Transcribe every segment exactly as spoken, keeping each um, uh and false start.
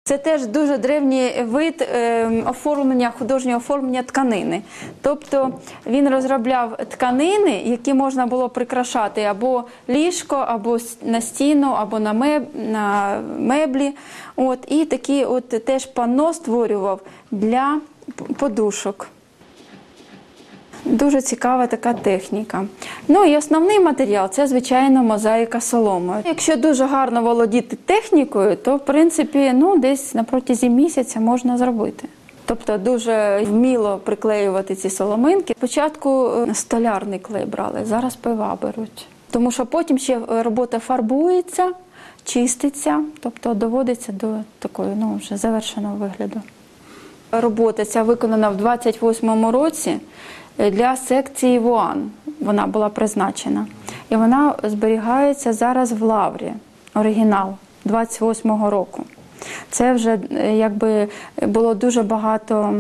Це теж дуже древній вид оформлення, художнього оформлення тканини. Тобто він розробляв тканини, які можна було прикрашати або ліжко, або на стіну, або на, меб... на меблі. От, і такі от теж панно створював для подушок. Дуже цікава така техніка. Ну і основний матеріал – це, звичайно, мозаїка соломою. Якщо дуже гарно володіти технікою, то, в принципі, ну, десь на протязі місяця можна зробити. Тобто дуже вміло приклеювати ці соломинки. Спочатку столярний клей брали, зараз пива беруть. Тому що потім ще робота фарбується, чиститься, тобто доводиться до такої, ну, вже завершеного вигляду. Робота ця виконана в двадцять восьмому році. Для секції ВУАН вона була призначена. І вона зберігається зараз в Лаврі, оригінал, двадцять восьмого року. Це вже якби було дуже багато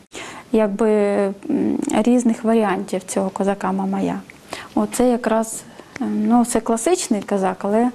якби різних варіантів цього козака Мамая. Оце якраз, ну, це класичний козак, але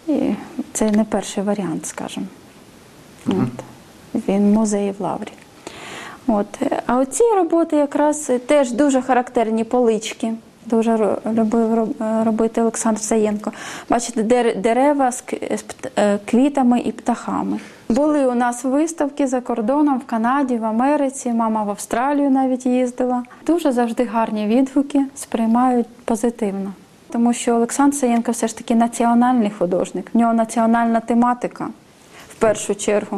це не перший варіант, скажімо. Угу. От. Він в музеї в Лаврі. От. А оці роботи якраз теж дуже характерні полички. Дуже любив робити Олександр Саєнко. Бачите, дерева з квітами і птахами. Були у нас виставки за кордоном, в Канаді, в Америці, мама в Австралію навіть їздила. Дуже завжди гарні відгуки, сприймають позитивно. Тому що Олександр Саєнко все ж таки національний художник, в нього національна тематика в першу чергу.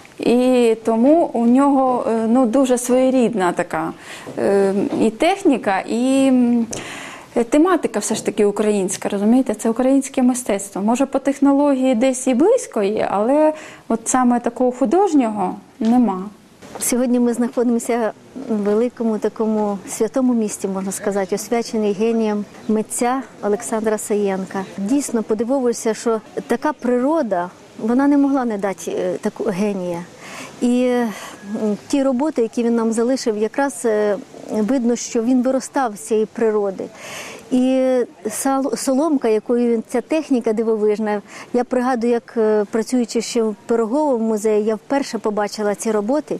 І тому у нього, ну, дуже своєрідна така е, і техніка, і тематика все ж таки українська, розумієте? Це українське мистецтво. Може, по технології десь і близько є, але от саме такого художнього нема. Сьогодні ми знаходимося в великому такому святому місті, можна сказати, освячений генієм митця Олександра Саєнка. Дійсно подивовуюся, що така природа, вона не могла не дати такого генія. І ті роботи, які він нам залишив, якраз видно, що він виростав з цієї природи. І соломка, якою він, ця техніка дивовижна, я пригадую, як працюючи ще в Пироговому музеї, я вперше побачила ці роботи.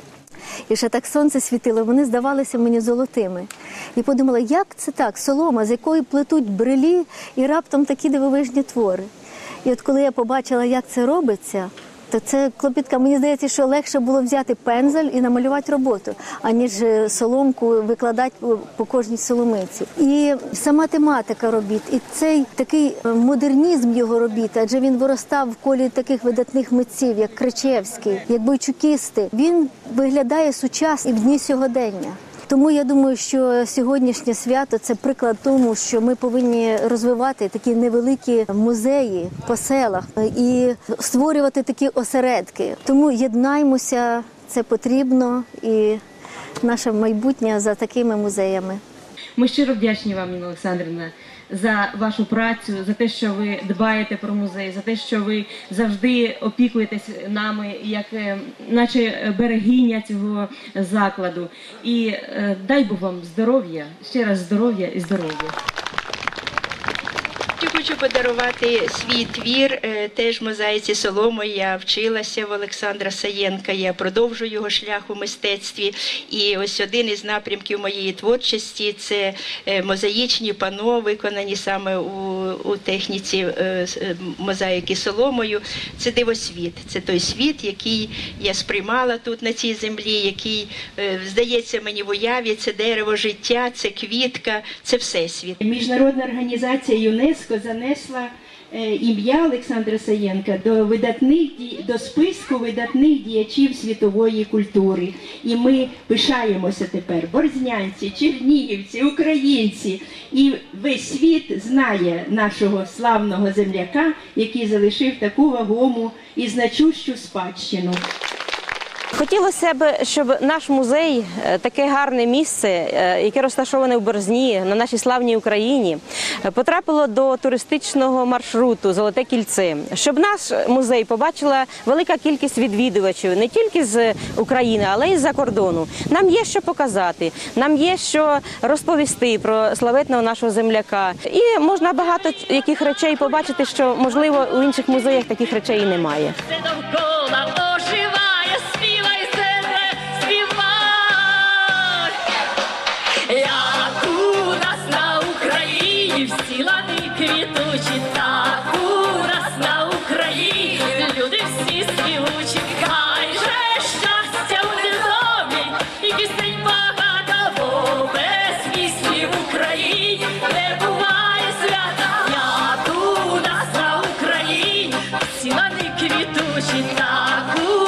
І ще так сонце світило, вони здавалися мені золотими. І подумала, як це так, солома, з якої плетуть брилі, і раптом такі дивовижні твори. І от коли я побачила, як це робиться, то це клопітка. Мені здається, що легше було взяти пензель і намалювати роботу, аніж соломку викладати по кожній соломиці. І сама тематика робіт, і цей такий модернізм його робіт, адже він виростав в колі таких видатних митців, як Кричевський, як бойчукісти. Він виглядає сучасно і в дні сьогодення. Тому я думаю, що сьогоднішнє свято – це приклад тому, що ми повинні розвивати такі невеликі музеї по селах і створювати такі осередки. Тому єднаймося, це потрібно, і наше майбутнє за такими музеями. Ми щиро вдячні вам, Ніна Олександрівна, за вашу працю, за те, що ви дбаєте про музей, за те, що ви завжди опікуєтесь нами, як наче берегиня цього закладу. І е, дай Бог вам здоров'я, ще раз здоров'я і здоров'я. Хочу подарувати свій твір, теж мозаїці соломою. Я вчилася в Олександра Саєнка, я продовжую його шлях у мистецтві. І ось один із напрямків моєї творчості – це мозаїчні панно, виконані саме у, у техніці мозаїки соломою. Це дивосвіт, це той світ, який я сприймала тут на цій землі, який, здається мені в уяві, це дерево життя, це квітка, це всесвіт. Міжнародна організація ЮНЕСКО занесла ім'я Олександра Саєнка до видатних до списку видатних діячів світової культури. І ми пишаємося тепер, борзнянці, чернігівці, українці. І весь світ знає нашого славного земляка, який залишив таку вагому і значущу спадщину. Хотілося б, щоб наш музей, таке гарне місце, яке розташоване в Борзні, на нашій славній Україні, потрапило до туристичного маршруту «Золоте кільце». Щоб наш музей побачила велика кількість відвідувачів не тільки з України, але й з-за кордону. Нам є що показати, нам є що розповісти про славетного нашого земляка. І можна багато яких речей побачити, що, можливо, у інших музеях таких речей і немає. співучі, хай же щастя у домі, і пісень багато, бо без пісні в Україні не буває свята. Як у нас на Україні, всі лани квітучі, так у